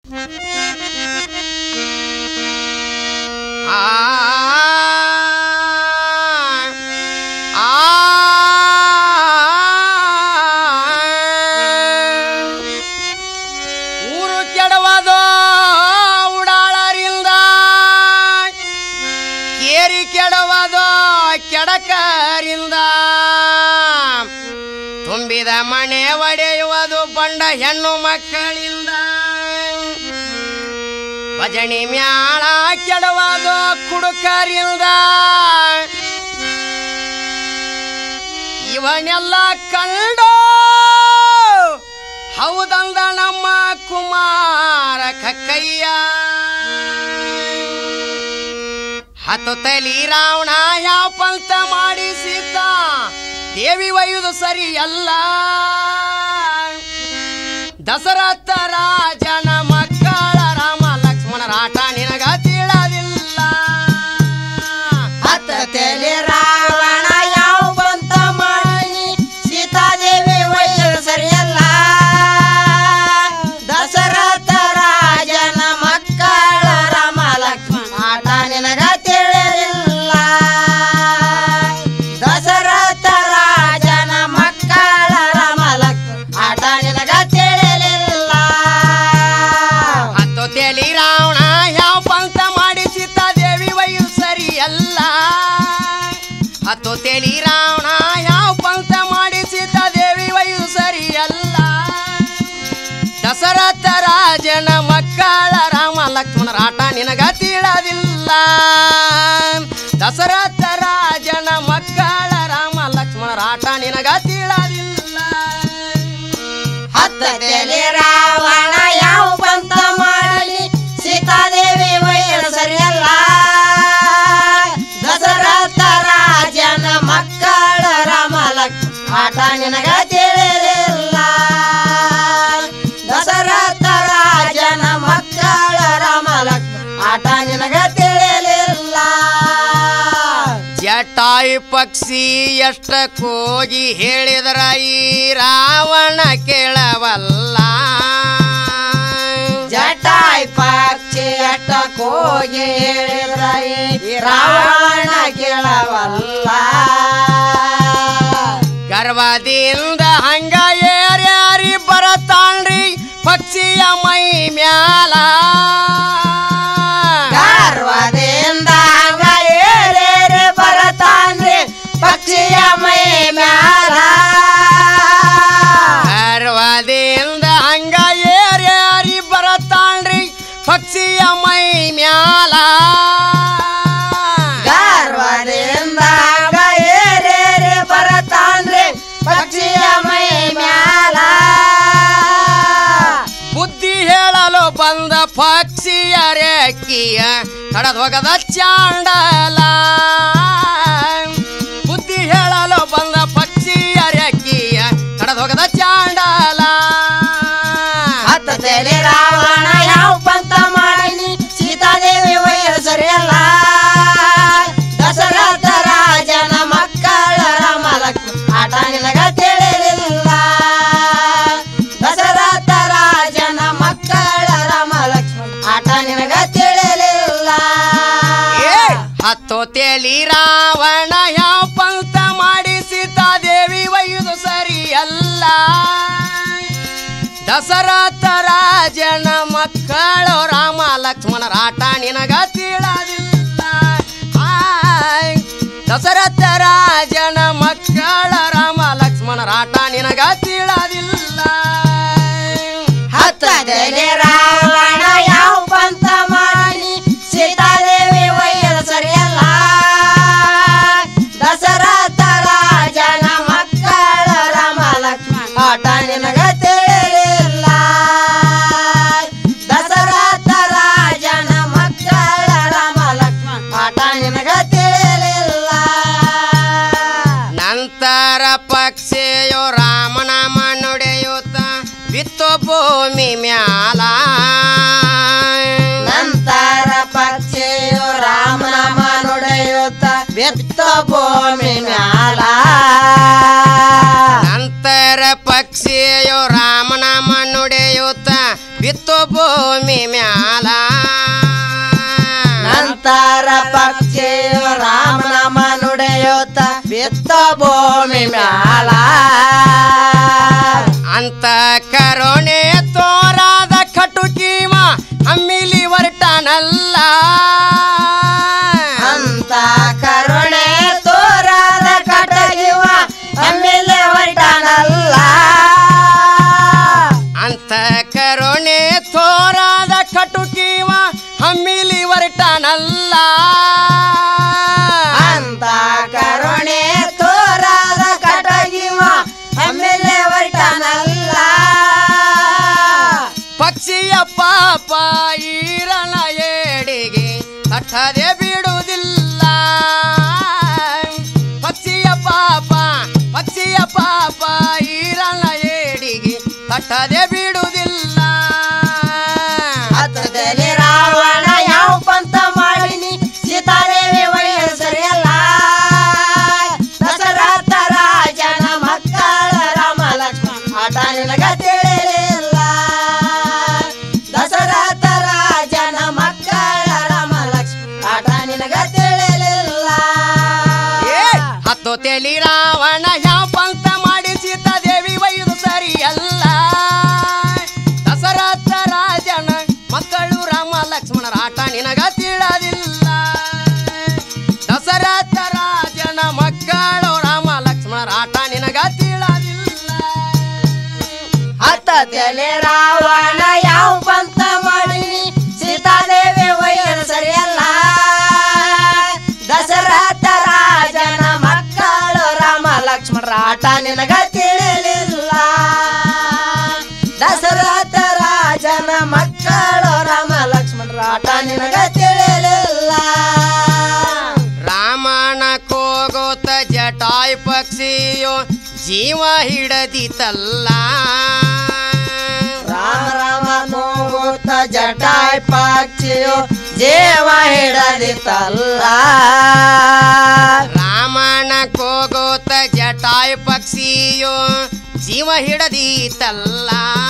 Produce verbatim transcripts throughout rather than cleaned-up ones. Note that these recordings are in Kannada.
ಆ ಊರು ಕೆಡವದೋ ಉಡಾಳರಿಂದ ಕೇರಿ ಕೆಡವದೋ ಕೆಡಕರಿಂದ ತುಂಬಿದ ಮನೆ ಒಡೆಯುವುದು ಬಂಡ ಹೆಣ್ಣು ಮಕ್ಕಳಿಂದ ಭಜನಿ ಮ್ಯಾಳ ಕೆಡವದು ಕುಡುಕರಿಂದ ಇವನೆಲ್ಲ ಕಂಡು ಹೌದಂದ ನಮ್ಮ ಕುಮಾರ ಕಕ್ಕಯ್ಯ ಹತ್ತು ತಲಿ ರಾವಣ ಯಾವ ಪಂಥ ಮಾಡಿಸಿದ್ದ ದೇವಿ ಒಯ್ಯುವುದು ಸರಿಯಲ್ಲ ದಶರಥ ರಾಜನ ಮಕ್ಕಳ ರಾಮ ಲಕ್ಷ್ಮಣರ ಆಟ ನಿನಗ ತಿಳಿದಿಲ್ಲ ಹತ್ತ ತಲೆ ರಾವಣ ಯಾವ ಪಂಥ ಮಾಡಿ ಸೀತಾದೇವಿ ಒಯ್ಯುವುದು ಸರಿಯಲ್ಲ ದಶರಥ ರಾಜನ ಮಕ್ಕಳ ರಾಮ ಲಕ್ಷ್ಮಣ ಆಟ ನಿನಗ ತಿಳಿದಿಲ್ಲ ದಶರಥ ರಾಜನ ಮಕ್ಕಳ ರಾಮ ಲಕ್ಷ್ಮಣ ಆಟ ನಿನಗ ತಿಳಿಲಿಲ್ಲ ಹತ್ತು ತಲಿ ರಾವಣ ಯಾವ ಪಂಥ ಮಾಡಿ ಸೀತಾದೇವಿ ಒಯ್ಯುವುದು ಸರಿಯಲ್ಲ ಹತ್ತು ತಲಿ ರಾವಣ ಯಾವ ಪಂಥ ಮಾಡಿ ಸೀತಾದೇವಿ ಒಯ್ಯುವುದು ಸರಿಯಲ್ಲ ದಶರಥ ರಾಜನ ಮಕ್ಕಳ ರಾಮ ಲಕ್ಷ್ಮಣರ ಆಟ ನಿನಗ ತಿಳಿದಿಲ್ಲ ದಶರಥ ರಾಜನ ಮಕ್ಕಳ ರಾಮ ಲಕ್ಷ್ಮಣರ ಆಟ ನಿನಗ ತಿಳಿದಿಲ್ಲ ಹತ್ತ ತಲೆ ರಾವಣ ಯಾವ ಪಂಥ ಮಾಡಿ ಸೀತಾದೇವಿ ಒಯ್ಯುವುದು ಸರಿಯಲ್ಲ ದಶರಥ ರಾಜನ ಮಕ್ಕಳ ರಾಮ ಲಕ್ಷ್ಮಣ ಆಟ ನಿನಗ ತಿಳಿಲಿಲ್ಲ ದಶರಥ ರಾಜನ ಮಕ್ಕಳ ರಾಮ ಲಕ್ಷ್ಮಣ ಆಟ ನಿನಗ ತಿಳಿಲಿಲ್ಲ ಜಟಾಯು ಪಕ್ಷಿ ಎಷ್ಟ ಕೋಗಿ ಹೇಳಿದರ ಈ ರಾವಣ ಕೇಳವಲ್ಲ ಜಟಾಯ್ ಪಕ್ಷಿ ಎಷ್ಟ ಕೋಗಿ ಹೇಳಿದ್ರ ಈ ರಾವಣ ಕೇಳವಲ್ಲ ಗರ್ವದಿಂದ ಹಂಗ ಏರ್ಯಾರಿ ಬರತಾಳ್ರಿ ಪಕ್ಷಿಯ ಮೈ ಮ್ಯಾಲ ಗರ್ವದಿಂದ ಹಂಗ ಏರೇರಿ ಬರತಾನ್ರಿ ಪಕ್ಷಿಯ ಮೈ ಮ್ಯಾಲ ಗರ್ವದಿಂದ ಹಂಗ ಏರ್ಯಾರಿ ಬರತಾಳ್ರಿ ಪಕ್ಷಿಯ ಮೈ ಮ್ಯಾಲ ಗರ್ವದಿಂದ ಹಂಗ ಏರೇರಿ ಬರತಾನ್ರಿ ಪಕ್ಷಿಯ ಮೈ ಮ್ಯಾಲ ಬುದ್ಧಿ ಹೇಳಲು ಬಂದ ಪಕ್ಷಿಯ ರೇಖಿಯ ಕಡದ ಹೋಗದ ಚಾಂಡಲ ಬುದ್ಧಿ ಹೇಳಲು ಬಂದ ಪಕ್ಷಿಯ ರೇಖಿಯ ಕಡದ ಹೋಗದ ಚಾಂಡಲ ಹತ್ತ ತಲೆ ರಾವಣ ಯಾವ ಪಂಥ ಮಾಡಿ ಸೀತಾದೇವಿ ಒಯ್ಯುವುದು ಸರಿಯಲ್ಲ ದಶರಥ ರಾಜನ ಮಕ್ಕಳ ರಾಮ ಲಕ್ಷ್ಮಣ ಆಟ ನಿನಗ ತಿಳಿಲಿಲ್ಲ ದಶರಥ ರಾಜನ ಮಕ್ಕಳ ರಾಮ ಲಕ್ಷ್ಮಣ ಆಟ ನಿನಗ ತಿಳಿಲಿಲ್ಲ ಹತ್ತು ತೇಲಿ ರಾವಣ ಯಾವ ಪಂಥ ಮಾಡಿ ಸೀತಾದೇವಿ ಒಯ್ಯುವುದು ಸರಿಯಲ್ಲ ದಶರಥ ರಾಜನ ಮಕ್ಕಳು ರಾಮ ಲಕ್ಷ್ಮಣರ ಆಟ ನಿನಗ ತಿಳಿದಿಲ್ಲ ದಶರಥ ರಾಜನ ಮಕ್ಕಳ ರಾಮ ಲಕ್ಷ್ಮಣರ ಆಟ ನಿನಗ ತಿಳಿದಿಲ್ಲ ಹತ್ತ ತಲೆ ರಾವಣ ಯಾವ ಪಂಥ ಮಾಡಿ ಸೀತಾದೇವಿ ಒಯ್ಯುವುದು ಸರಿಯಲ್ಲ ದಶರಥ ರಾಜನ ಮಕ್ಕಳ ರಾಮ ಲಕ್ಷ್ಮಣ ಆಟ ನಿನಗ ತಿಳಿಲಿಲ್ಲ ದಶರಥ ರಾಜನ ಮಕ್ಕಳ ರಾಮ ಲಕ್ಷ್ಮಣ ಆಟ ನಿನಗ ತಿಳಿಲಿಲ್ಲ ನಂತರ ಪಕ್ಷಿಯು ರಾಮನಾಮ ನುಡಿಯುತ್ತ ಬಿತ್ತು ಭೂಮಿ ಮ್ಯಾಲ ಭೂಮಿ ಮ್ಯಾಲ ನಂತರ ಪಕ್ಷಿಯು ರಾಮನಾಮ ನುಡಿಯುತ್ತ ಬಿತ್ತ ಭೂಮಿ ಮ್ಯಾಲ ಅಂತ ಕರುಣೆ ತೋರಾದ ಕಟುಕೀವ ಅಮ್ಮಿಲಿ ಹೊರಟನಲ್ಲ ಅಂತ ಕರುಣೆ ತೋರಾದ ಕಟಗಿವ ಅಮ್ಮಿಲೆ ಹೊರಟನಲ್ಲ ಅಂತ ಕರುಣೆ ತೋರಾದ ಕಟುಕೀವ ಹಮ್ಮಿಲಿ ಹೊರಟನಲ್ಲ ಅಂತ ಕರುಣೆ ತೋರಾದ ಕಟಗಿವ ಅಮ್ಮಿಲೆ ಹೊರಟನಲ್ಲ ಪಕ್ಷಿಯ ಪಾಪ ಈರನ ಏಡಿಗೆ ತಟ್ಟದೆ ಬಿಡುವುದಿಲ್ಲ ಪಕ್ಷಿಯ ಪಾಪ ಪಕ್ಷಿಯ ಪಾಪ ಈರನ ಏಡಿಗೆ ತಟ್ಟದೆ ಬಿಡುವುದಿಲ್ಲ ಹತ್ತದಲ್ಲಿ ರಾವಣ ಯಾವ ಪಂಥ ಮಾಡಿನಿ ಸೀತಾದೇವಿ ವಯಸ್ಸರಿಯಲ್ಲ ದಶರಥ ರಾಜನ ಮಕ್ಕಳ ರಾಮ ಲಕ್ಷ್ಮಣ ಆಟ ನಿನಗ ತಿಳಿಲಿಲ್ಲ ದಶರಥ ರಾಜನ ಮಕ್ಕಳ ರಾಮ ಲಕ್ಷ್ಮಣ ಆಟ ನಿನಗ ತಿಳಿಲಿಲ್ಲ ಹತ್ತು ತೆಲಿ ರಾವಣ ಯಾವ ಪಂಥ ಮಾಡಿ ಸೀತಾದೇವಿ ವೈದು ಸರಿಯಲ್ಲ ದಶರಥ ರಾಜನ ಮಕ್ಕಳು ರಾಮ ಲಕ್ಷ್ಮಣರ ಆಟ ನಿನಗ ತಿಳಿದಿಲ್ಲ ದಶರಥ ರಾಜನ ಮಕ್ಕಳು ರಾಮ ಲಕ್ಷ್ಮಣರ ಆಟ ನಿನಗ ತಿಳಿದಿಲ್ಲ ಹತ್ತದಲ್ಲಿ ರಾವಣ ಯಾವ ಪಂಥ ಮಾಡಿನಿ ಸೀತಾದೇವಿ ವಯಸ್ಸರಿಯಲ್ಲ ದಶರಥ ರಾಜನ ಮಕ್ಕಳು ರಾಮ ಲಕ್ಷ್ಮಣರ ಆಟ ನಿನಗ ತಿಳಿಲಿಲ್ಲ ದಶರಥ ರಾಜನ ಮಕ್ಕಳು ರಾಮ ಲಕ್ಷ್ಮಣರ ಆಟ ನಿನಗ ತಿಳಿಲಿಲ್ಲ ರಾಮನ ಕೋಗೋತ ಜಟಾಯ್ ಪಕ್ಷಿಯೋ ಜೀವ ಹಿಡದಿತಲ್ಲ ರಾಮ ರಾಮ ನೋಗುತ್ತ ಜಟಾಯ್ ಪಕ್ಷಿಯು ಜೀವ ಹಿಡದಿತಲ್ಲ ರಾಮನ ಕೋಗೋತ ಜಟಾಯ್ ಪಕ್ಷಿಯೋ ಜೀವ ಹಿಡದಿತಲ್ಲ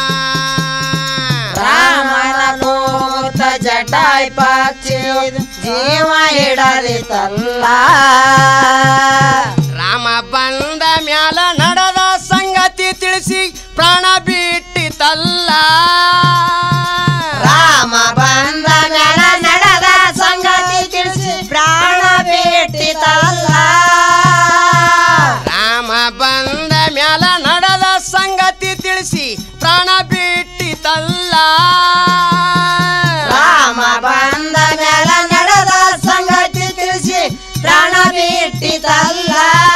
ರಾಮನ ನೋಗುತ್ತ ಜಟಾಯ್ ಪಕ್ಷಿಯು ಜೀವ ಹಿಡದಿತಲ್ಲ ರಾಮ ಬಂದ ಮ್ಯಾಲ ನಡೆದ ಸಂಗತಿ ತಿಳಿಸಿ ಪ್ರಾಣ ಬಿಟ್ಟಿತಲ್ಲ ರಾಮ ಬಂದ ಮ್ಯಾಲ ನಡೆದ ಸಂಗತಿ ತಿಳಿಸಿ ಪ್ರಾಣ ಬಿಟ್ಟಿತಲ್ಲ ರಾಮ ಬಂದ ಮ್ಯಾಲ ನಡೆದ ಸಂಗತಿ ತಿಳಿಸಿ ಪ್ರಾಣ ಬಿಟ್ಟಿತಲ್ಲ ರಾಮ ಬಂದ ಮ್ಯಾಲ ನಡೆದ ಸಂಗತಿ ತಿಳಿಸಿ ಪ್ರಾಣ ಬಿಟ್ಟಿತಲ್ಲ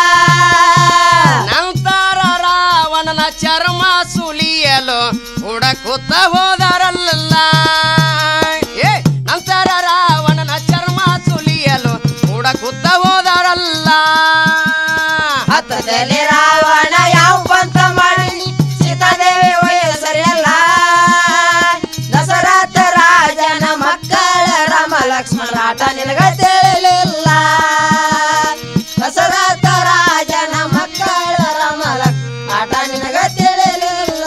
ನಂತರ ರಾವಣನ ಚರ್ಮ ಸುಲಿಯಲು ಹುಡಕುತ್ತ ಹೋದರಲ್ಲ ಏ ನಂತರ ರಾವಣನ ಚರ್ಮ ಸುಲಿಯಲು ಹುಡಕುತ್ತ ಹೋದರಲ್ಲ ಹತ್ತದಲ್ಲಿ ರಾವಣ ಯಾವ ಪಂಥ ಮಾಡಿನಿ ಸೀತಾದೇವಿ ವಯಸ್ಸರಿಯಲ್ಲ ದಶರಥ ರಾಜನ ಮಕ್ಕಳ ರಾಮ ಲಕ್ಷ್ಮಣ ಆಟ ನಿನಗ ತಿಳಿಲಿಲ್ಲ ದಶರಥ ರಾಜನ ಮಕ್ಕಳ ರಾಮ ಲಕ್ಷ್ಮಣ ಆಟ ನಿನಗ ತಿಳಿಲಿಲ್ಲ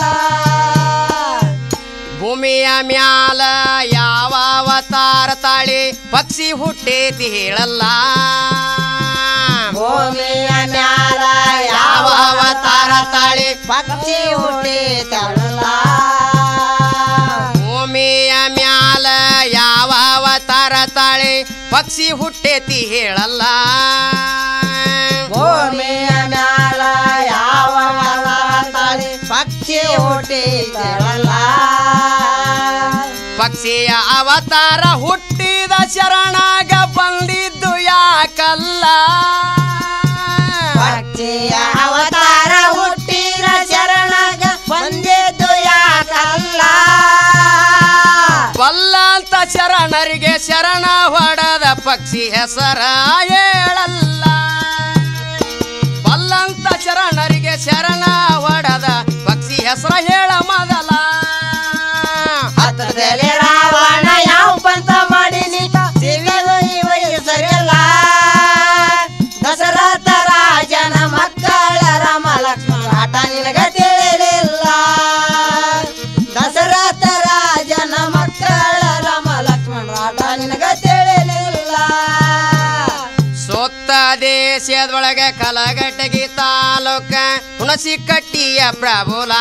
ಭೂಮಿಯ ಮ್ಯಾಲ ಯಾವ ಅವತಾರ ತಾಳಿ ಪಕ್ಷಿ ಹುಟ್ಟೇತಿ ಹೇಳಲ್ಲ ಭೂಮಿಯ ಮ್ಯಾಲ ಯಾವ ಅವತಾರ ತಾಳಿ ಪಕ್ಷಿ ಹುಟ್ಟಿತಲ್ಲ ಭೂಮಿಯ ಮ್ಯಾಲ ಯಾವ ಅವತಾರ ತಾಳಿ ಪಕ್ಷಿ ಹುಟ್ಟೇತಿ ಹೇಳಲ್ಲ ಭೂಮಿಯ ಮ್ಯಾಲ ಯಾವ ಅವತಾರ ತಾಳಿ ಪಕ್ಷಿ ಹುಟ್ಟಿತಲ್ಲ ಪಕ್ಷಿಯ ಅವತಾರ ಹುಟ್ಟಿದ ಶರಣಾಗ ಬಂದಿದ್ದು ಯಾಕಲ್ಲ ಪಕ್ಷಿಯ ಅವತಾರ ಹುಟ್ಟಿದ ಶರಣಾಗ ಬಂದಿದ್ದು ಯಾಕಲ್ಲ ಬಲ್ಲಂತ ಶರಣರಿಗೆ ಶರಣ ಹೊಡೆದ ಪಕ್ಷಿ ಹೆಸರ ಹೇಳಲ್ಲ ಬಲ್ಲಂತ ಶರಣರಿಗೆ ಶರಣ ಹೊಡೆದ ಪಕ್ಷಿ ಹೆಸರ ಹೇಳ ಮೊದಲ ಹತ್ತದಲ್ಲಿ ರಾವಣ ಯಾವ ಪಂಥ ಮಾಡಿನಿ ಸಿವಿಗೆ ವಯಸ್ಸರಿಯಲ್ಲ ದಶರಥ ರಾಜನ ಮಕ್ಕಳ ರಾಮ ಲಕ್ಷ್ಮಣ ಆಟ ನಿನಗ ತಿಳಿಲಿಲ್ಲ ದಶರಥ ರಾಜನ ಮಕ್ಕಳ ದೇಶದೊಳಗೆ ಕಲಘಟಗಿ ತಾಲೂಕ ಹುಣಸಿ ಕಟ್ಟಿಯ ಪ್ರಭುಲ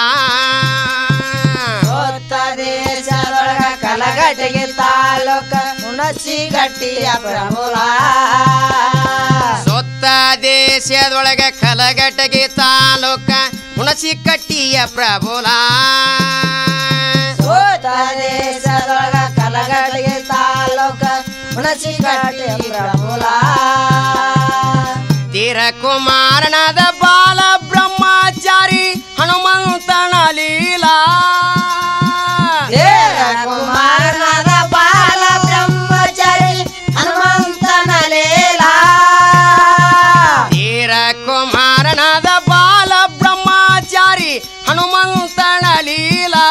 ಸೋತ ದೇಶದೊಳಗ ಕಲಘಟಗಿ ತಾಲೂಕ ಹುಣಸಿ ಕಟ್ಟಿಯ ಪ್ರಭುಲ ಸೊತ್ತ ದೇಶದೊಳಗೆ ಕಲಘಟಗಿ ತಾಲೂಕ ಹುಣಸಿ ಕಟ್ಟಿಯ ಪ್ರಭುಲ ಸೋತ ದೇಶದೊಳಗ ಕಲಘಟಗಿ ತಾಲೂಕ ಹುಣಸಿ ಕಟ್ಟಿಯ ಪ್ರಭುಲ ತೀರ ಕುಮಾರನಾದ ಬಾಲ ಬ್ರಹ್ಮಚಾರಿ ಹನುಮಂತನ ಲೀಲಾ ತೀರ ಕುಮಾರನಾದ ಬಾಲ ಬ್ರಹ್ಮಚಾರಿ ಹನುಮಂತನ ಲೀಲಾ ತೀರ ಕುಮಾರನಾದ ಬಾಲ ಬ್ರಹ್ಮಚಾರಿ ಹನುಮಂತನ ಲೀಲಾ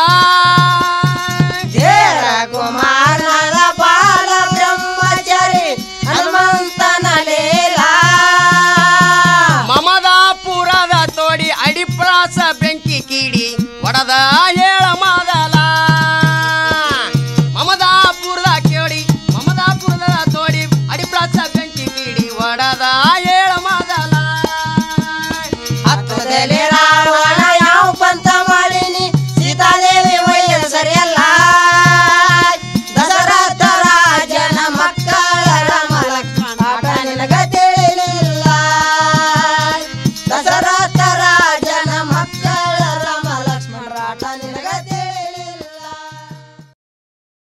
ತೀರ ಕುಮಾರನಾದ ಬಾಲ ಬ್ರಹ್ಮಚಾರಿ ಹನುಮಂತನ ಲೀಲಾ ಮಮದಾಪುರದ ತೋಡಿ ಅಡಿಪ್ರಾಸ ಬೆಂಕಿ ಕೀಡಿ ಒಡದ